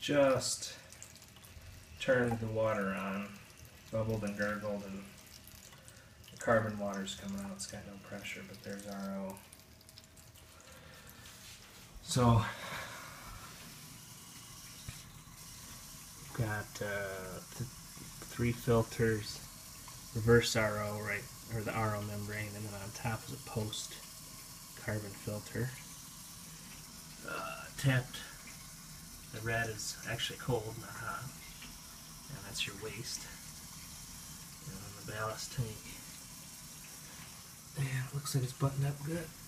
just turned the water on, bubbled and gurgled, and the carbon water's coming out. It's got no pressure, but there's RO. So got 3 filters, reverse RO, right, or the RO membrane, and then on top is a post carbon filter. Tapped. The red is actually cold, not hot, and that's your waste. And then the ballast tank, and it looks like it's buttoned up good.